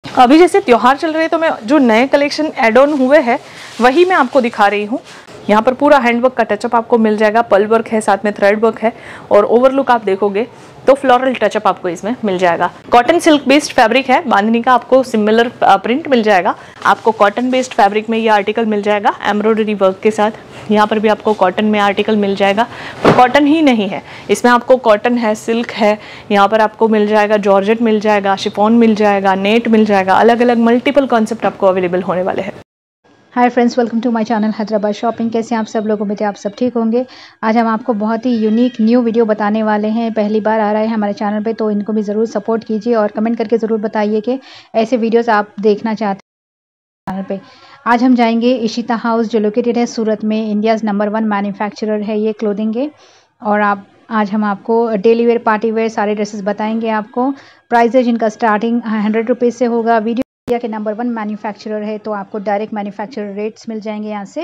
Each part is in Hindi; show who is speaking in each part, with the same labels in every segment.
Speaker 1: अभी जैसे त्योहार चल रहे हैं तो मैं जो नए कलेक्शन एड ऑन हुए हैं वही मैं आपको दिखा रही हूँ। यहाँ पर पूरा हैंडवर्क का टचअप आपको मिल जाएगा, पर्ल वर्क है, साथ में थ्रेड वर्क है और ओवरलुक आप देखोगे तो फ्लोरल टचअप आपको इसमें मिल जाएगा। कॉटन सिल्क बेस्ड फैब्रिक है, बांधनी का आपको सिमिलर प्रिंट मिल जाएगा। आपको कॉटन बेस्ड फैब्रिक में ये आर्टिकल मिल जाएगा एम्ब्रॉयडरी वर्क के साथ। यहाँ पर भी आपको कॉटन में आर्टिकल मिल जाएगा, पर कॉटन ही नहीं है, इसमें आपको कॉटन है, सिल्क है, यहाँ पर आपको मिल जाएगा जॉर्जेट मिल जाएगा, शिफॉन मिल जाएगा, नेट मिल जाएगा। अलग अलग मल्टीपल कॉन्सेप्ट आपको अवेलेबल होने वाले हैं।
Speaker 2: Hi friends, welcome to my channel Hyderabad shopping. कैसे हैं आप सब लोग? उम्मीद है आप सब ठीक होंगे। आज हम आपको बहुत ही यूनिक न्यू वीडियो बताने वाले हैं। पहली बार आ रहा है हमारे चैनल पे तो इनको भी ज़रूर सपोर्ट कीजिए और कमेंट करके ज़रूर बताइए कि ऐसे वीडियोस आप देखना चाहते हैं चैनल पे। आज हम जाएंगे इशिता हाउस जो लोकेटेड है सूरत में। इंडियाज़ नंबर 1 मैन्युफैक्चरर है ये क्लोथिंग के। और आज हम आपको डेली वेयर, पार्टी वेयर सारे ड्रेसेस बताएंगे। आपको प्राइजेज इनका स्टार्टिंग 100 रुपीज़ से होगा। वीडियो इंडिया के नंबर 1 मैन्युफैक्चरर है तो आपको डायरेक्ट मैन्युफैक्चरर रेट्स मिल जाएंगे यहाँ से।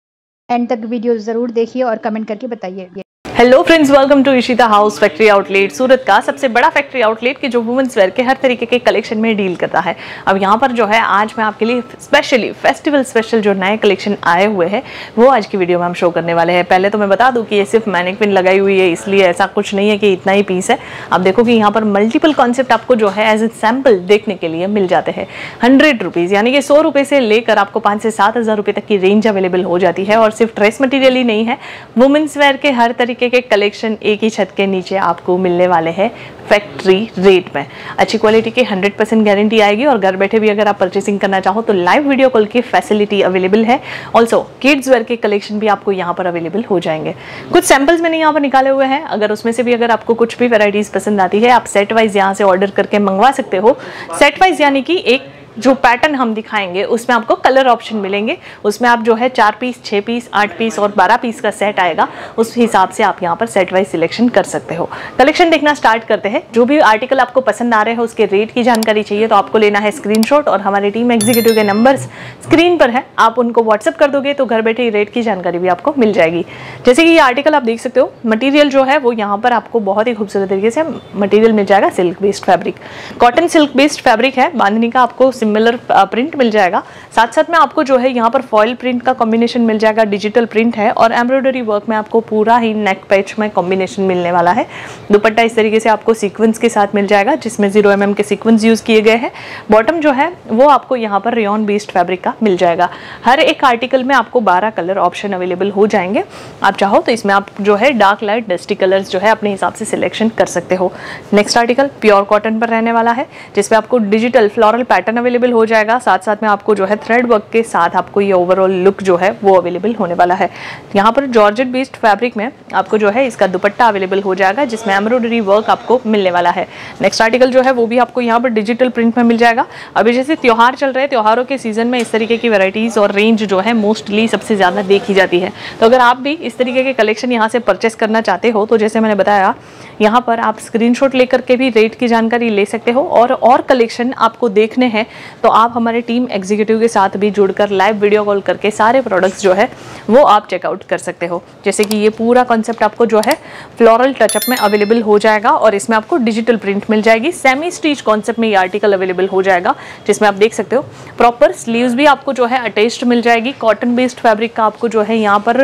Speaker 2: एंड तक वीडियो ज़रूर देखिए और कमेंट करके बताइए।
Speaker 1: Hello friends, welcome to Ishita house factory outlet, Surat का सबसे बड़ा फैक्ट्री आउटलेट की जो वुमेन्स वेयर के हर तरीके के कलेक्शन में डील करता है। अब यहाँ पर जो है आज मैं आपके लिए स्पेशली फेस्टिवल स्पेशल जो नए कलेक्शन आए हुए हैं वो आज की वीडियो में हम शो करने वाले हैं। पहले तो मैं बता दूं कि ये सिर्फ मैनिक्विन लगाई हुई है, इसलिए ऐसा कुछ नहीं है कि इतना ही पीस है। आप देखो कि यहाँ पर मल्टीपल कॉन्सेप्ट आपको जो है एज ए सैम्पल देखने के लिए मिल जाते हैं। 100 रुपीज़ यानी कि 100 रुपये से लेकर आपको 5 से 7 हज़ार रुपये तक की रेंज अवेलेबल हो जाती है। और सिर्फ ड्रेस मटीरियल ही नहीं है, वुमेन्स वेयर के हर तरीके के कलेक्शन एक ही छत के नीचे आपको मिलने वाले हैं फैक्ट्री रेट में। अच्छी क्वालिटी की 100% गारंटी आएगी और घर बैठे भी अगर आप परचेसिंग करना चाहो तो लाइव वीडियो कॉल की फैसिलिटी अवेलेबल है। ऑल्सो किड्स वेयर के कलेक्शन भी आपको यहाँ पर अवेलेबल हो जाएंगे। कुछ सैंपल्स मैंने यहाँ पर निकाले हुए हैं, अगर उसमें से भी अगर आपको कुछ भी वैरायटीज पसंद आती है आप सेट वाइज यहाँ से ऑर्डर करके मंगवा सकते हो। सेट वाइज यानी कि एक जो पैटर्न हम दिखाएंगे उसमें आपको कलर ऑप्शन मिलेंगे। उसमें आप जो है 4 पीस, 6 पीस, 8 पीस और 12 पीस का सेट आएगा, उस हिसाब से आप यहाँ पर सेट वाइज सिलेक्शन कर सकते हो। कलेक्शन देखना स्टार्ट करते हैं। जो भी आर्टिकल आपको पसंद आ रहे हैं उसके रेट की जानकारी चाहिए तो आपको लेना है स्क्रीनशॉट और हमारे टीम एग्जीक्यूटिव के नंबर्स स्क्रीन पर है, आप उनको व्हाट्सअप कर दोगे तो घर बैठे रेट की जानकारी भी आपको मिल जाएगी। जैसे कि ये आर्टिकल आप देख सकते हो, मटीरियल जो है वो यहाँ पर आपको बहुत ही खूबसूरत तरीके से मटीरियल मिल जाएगा। Silk based fabric, cotton silk based fabric है, बांधनी का आपको सिमिलर प्रिंट मिल जाएगा। साथ साथ में आपको जो है यहाँ पर फॉइल प्रिंट का कॉम्बिनेशन मिल जाएगा, डिजिटल प्रिंट है और एम्ब्रॉयडरी वर्क में आपको पूरा ही नेक पैच में कॉम्बिनेशन मिलने वाला है। दुपट्टा इस तरीके से आपको सीक्वेंस के साथ मिल जाएगा जिसमें 0 mm के सीक्वेंस यूज किए गए हैं। बॉटम जो है वो आपको यहाँ पर रेयॉन बेस्ड फैब्रिक का मिल जाएगा। हर एक आर्टिकल में आपको 12 कलर ऑप्शन अवेलेबल हो जाएंगे। आप चाहो तो इसमें आप जो है डार्क, लाइट, डस्टी कलर्स जो है अपने हिसाब से सिलेक्शन कर सकते हो। नेक्स्ट आर्टिकल प्योर कॉटन पर रहने वाला है जिसमें आपको डिजिटल फ्लोरल पैटर्न अवेलेबल हो जाएगा। साथ साथ में आपको जो है थ्रेड वर्क के साथ आपको ये ओवरऑल लुक जो है वो अवेलेबल होने वाला है। यहाँ पर जॉर्जेट बेस्ड फैब्रिक में आपको जो है इसका दुपट्टा अवेलेबल हो जाएगा जिसमें एम्ब्रॉयडरी वर्क आपको मिलने वाला है। नेक्स्ट आर्टिकल जो है वो भी आपको यहाँ पर डिजिटल प्रिंट में मिल जाएगा। अभी जैसे त्योहार चल रहे हैं, त्योहारों के सीजन में इस तरीके की वैरायटीज और रेंज जो है मोस्टली सबसे ज़्यादा देखी जाती है। तो अगर आप भी इस तरीके के कलेक्शन यहाँ से परचेस करना चाहते हो तो जैसे मैंने बताया यहाँ पर आप स्क्रीनशॉट लेकर के भी रेट की जानकारी ले सकते हो और कलेक्शन आपको देखने हैं तो आप हमारे टीम एग्जीक्यूटिव के साथ भी जुड़कर लाइव वीडियो कॉल करके सारे प्रोडक्ट्स जो है वो आप चेकआउट कर सकते हो। जैसे कि ये पूरा कॉन्सेप्ट आपको जो है फ्लोरल टचअप में अवेलेबल हो जाएगा और इसमें आपको डिजिटल प्रिंट मिल जाएगी। सेमी स्टिच कॉन्सेप्ट में ये आर्टिकल अवेलेबल हो जाएगा जिसमें आप देख सकते हो प्रॉपर स्लीव्स भी आपको जो है अटैच्ड मिल जाएगी। कॉटन बेस्ड फैब्रिक का आपको जो है यहाँ पर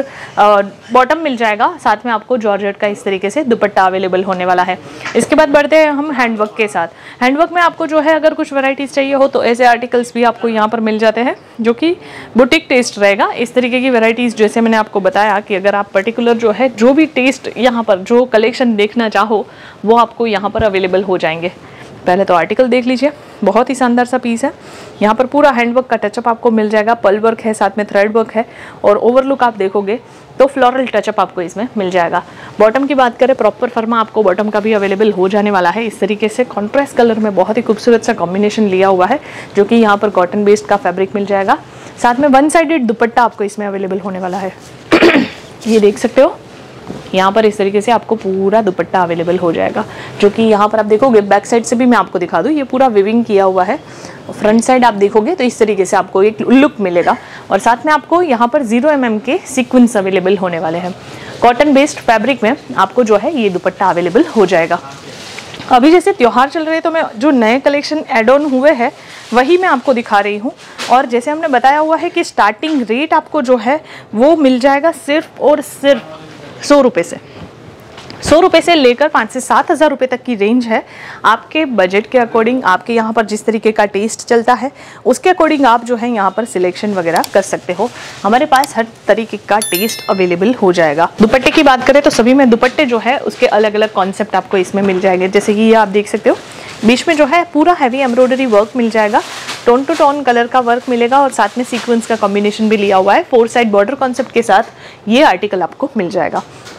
Speaker 1: बॉटम मिल जाएगा, साथ में आपको जॉर्जेट का इस तरीके से दुपट्टा अवेलेबल होने वाला है। इसके बाद बढ़ते हैं हम हैंडवर्क के साथ। हैंडवर्क में आपको जो है अगर कुछ वैरायटीज चाहिए हो तो ऐसे आर्टिकल्स भी आपको यहाँ पर मिल जाते हैं जो कि बुटीक टेस्ट रहेगा। इस तरीके की वैरायटीज जैसे मैंने आपको बताया कि अगर आप पर्टिकुलर जो है जो भी टेस्ट यहाँ पर जो कलेक्शन देखना चाहो वो आपको यहाँ पर अवेलेबल हो जाएंगे। पहले तो आर्टिकल देख लीजिए, बहुत ही शानदार सा पीस है। यहाँ पर पूरा हैंडवर्क का टचअप आपको मिल जाएगा, पर्ल वर्क है, साथ में थ्रेड वर्क है और ओवरलुक आप देखोगे तो फ्लोरल टचअप आपको इसमें मिल जाएगा। बॉटम की बात करें, प्रॉपर फर्मा आपको बॉटम का भी अवेलेबल हो जाने वाला है। इस तरीके से कॉन्ट्रास्ट कलर में बहुत ही खूबसूरत सा कॉम्बिनेशन लिया हुआ है जो कि यहाँ पर कॉटन बेस्ड का फैब्रिक मिल जाएगा। साथ में 1 साइडेड दुपट्टा आपको इसमें अवेलेबल होने वाला है। ये देख सकते हो यहाँ पर इस तरीके से आपको पूरा दुपट्टा अवेलेबल हो जाएगा जो कि यहाँ पर आप देखोगे बैक साइड से भी मैं आपको दिखा दूँ, ये पूरा विविंग किया हुआ है। फ्रंट साइड आप देखोगे तो इस तरीके से आपको एक लुक मिलेगा और साथ में आपको यहाँ पर 0 mm के सीक्वेंस अवेलेबल होने वाले हैं। कॉटन बेस्ड फैब्रिक में आपको जो है ये दुपट्टा अवेलेबल हो जाएगा। अभी जैसे त्योहार चल रहे हैं तो मैं जो नए कलेक्शन एड ऑन हुए हैं वही मैं आपको दिखा रही हूँ। और जैसे हमने बताया हुआ है कि स्टार्टिंग रेट आपको जो है वो मिल जाएगा सिर्फ और सिर्फ 100 रुपये से। 100 रुपये से लेकर 5 से 7 हज़ार रुपये तक की रेंज है। आपके बजट के अकॉर्डिंग, आपके यहाँ पर जिस तरीके का टेस्ट चलता है उसके अकॉर्डिंग आप जो है यहाँ पर सिलेक्शन वगैरह कर सकते हो। हमारे पास हर तरीके का टेस्ट अवेलेबल हो जाएगा। दुपट्टे की बात करें तो सभी में दुपट्टे जो है उसके अलग अलग कॉन्सेप्ट आपको इसमें मिल जाएंगे। जैसे कि ये आप देख सकते हो, बीच में जो है पूरा हैवी एम्ब्रॉयडरी वर्क मिल जाएगा, टोन टू टोन कलर का वर्क मिलेगा और साथ में सीक्वेंस का कॉम्बिनेशन भी लिया हुआ है। 4 साइड बॉर्डर कॉन्सेप्ट के साथ ये आर्टिकल आपको मिल जाएगा।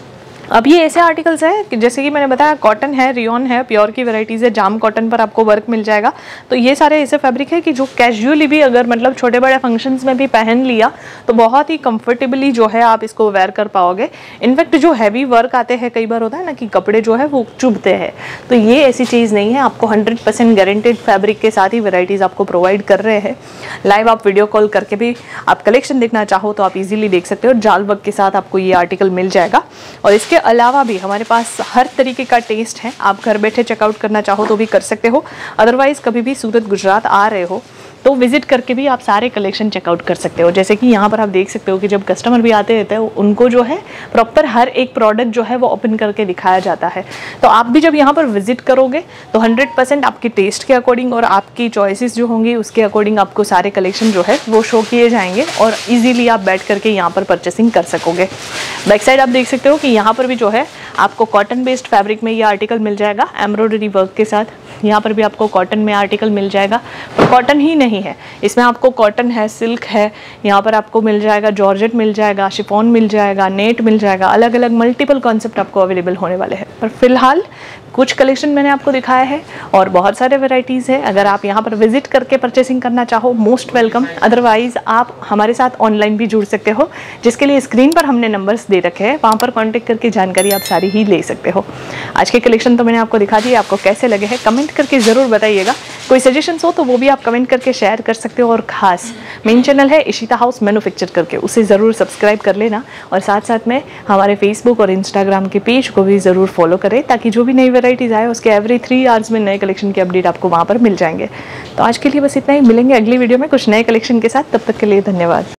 Speaker 1: अब ये ऐसे आर्टिकल्स हैं कि जैसे कि मैंने बताया, कॉटन है, रियॉन है, प्योर की वैराइटीज़ है, जाम कॉटन पर आपको वर्क मिल जाएगा। तो ये सारे ऐसे फैब्रिक है कि जो कैजुअली भी अगर मतलब छोटे बड़े फंक्शंस में भी पहन लिया तो बहुत ही कंफर्टेबली जो है आप इसको वेयर कर पाओगे। इनफैक्ट जो हैवी वर्क आते हैं, कई बार होता है ना कि कपड़े जो है वो चुभते हैं, तो ये ऐसी चीज़ नहीं है। आपको 100% गारंटेड फैब्रिक के साथ ही वैराइटीज़ आपको प्रोवाइड कर रहे हैं। लाइव आप वीडियो कॉल करके भी आप कलेक्शन देखना चाहो तो आप इजीली देख सकते हो। जाल वर्क के साथ आपको ये आर्टिकल मिल जाएगा। और इसके अलावा भी हमारे पास हर तरीके का टेस्ट है। आप घर बैठे चेकआउट करना चाहो तो भी कर सकते हो। अदरवाइज कभी भी सूरत गुजरात आ रहे हो तो विजिट करके भी आप सारे कलेक्शन चेकआउट कर सकते हो। जैसे कि यहाँ पर आप देख सकते हो कि जब कस्टमर भी आते रहते हैं उनको जो है प्रॉपर हर एक प्रोडक्ट जो है वो ओपन करके दिखाया जाता है। तो आप भी जब यहाँ पर विजिट करोगे तो 100% आपके टेस्ट के अकॉर्डिंग और आपकी चॉइसेस जो होंगी उसके अकॉर्डिंग आपको सारे कलेक्शन जो है वो शो किए जाएंगे और ईजिली आप बैठ करके यहाँ पर परचेसिंग कर सकोगे। बैक साइड आप देख सकते हो कि यहाँ पर भी जो है आपको कॉटन बेस्ड फैब्रिक में ये आर्टिकल मिल जाएगा एम्ब्रॉयडरी वर्क के साथ। यहाँ पर भी आपको कॉटन में आर्टिकल मिल जाएगा। कॉटन ही नहीं है, इसमें आपको कॉटन है, सिल्क है, यहाँ पर आपको मिल जाएगा जॉर्जेट मिल जाएगा, शिफॉन मिल जाएगा, नेट मिल जाएगा। अलग अलग मल्टीपल कॉन्सेप्ट आपको अवेलेबल होने वाले हैं। पर फिलहाल कुछ कलेक्शन मैंने आपको दिखाया है और बहुत सारे वैराइटीज़ है। अगर आप यहाँ पर विजिट करके परचेसिंग करना चाहो मोस्ट वेलकम। अदरवाइज आप हमारे साथ ऑनलाइन भी जुड़ सकते हो, जिसके लिए स्क्रीन पर हमने नंबर्स दे रखे हैं, वहाँ पर कॉन्टेक्ट करके जानकारी आप सारी ही ले सकते हो। आज के कलेक्शन तो मैंने आपको दिखा दिए, आपको कैसे लगे हैं कमेंट करके ज़रूर बताइएगा। कोई सजेशंस हो तो वो भी आप कमेंट करके शेयर कर सकते हो। और खास मेन चैनल है इशिता हाउस मैन्युफैक्चर करके, उसे ज़रूर सब्सक्राइब कर लेना और साथ साथ में हमारे फेसबुक और इंस्टाग्राम के पेज को भी ज़रूर फॉलो करें, ताकि जो भी नई वैराइटीज़ आए उसके एवरी 3 आवर्स में नए कलेक्शन के अपडेट आपको वहाँ पर मिल जाएंगे। तो आज के लिए बस इतना ही, मिलेंगे अगली वीडियो में कुछ नए कलेक्शन के साथ। तब तक के लिए धन्यवाद।